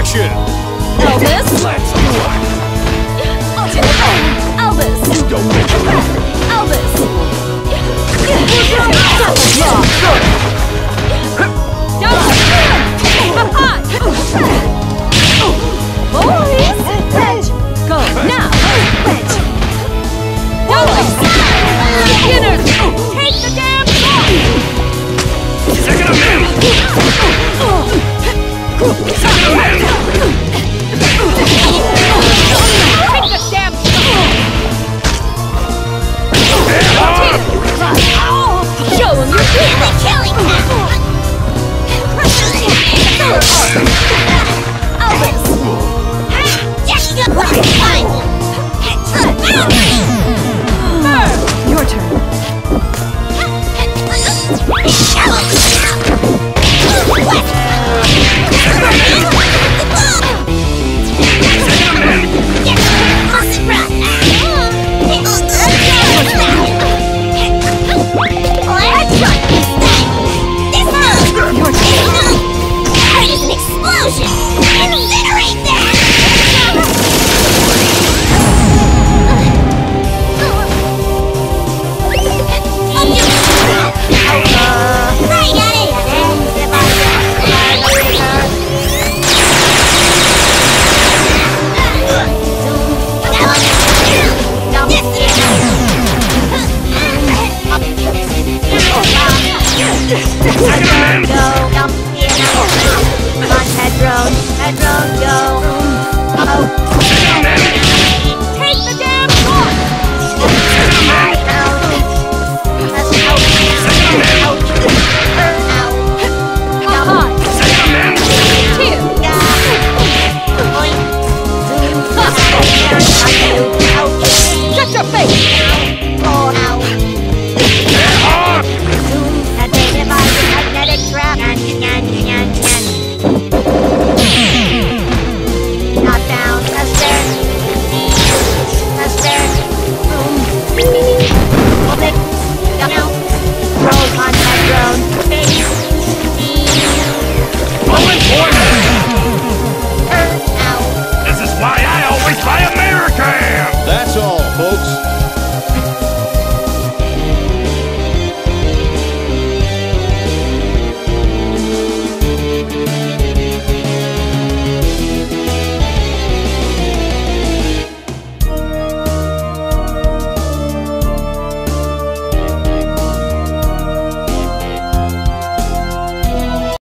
action! Elvis! Let's rock! Elvis! Don't make it rock! Elvis! Boys! Wedge! Go now! Wedge! Beginners! Take the damn ball! Second amendment! Second amendment! Take the damn Show him your Really killing him! Elvis! Your turn. Explosion! Incinerate that! Head drone, go! Oh! Take the damn ball!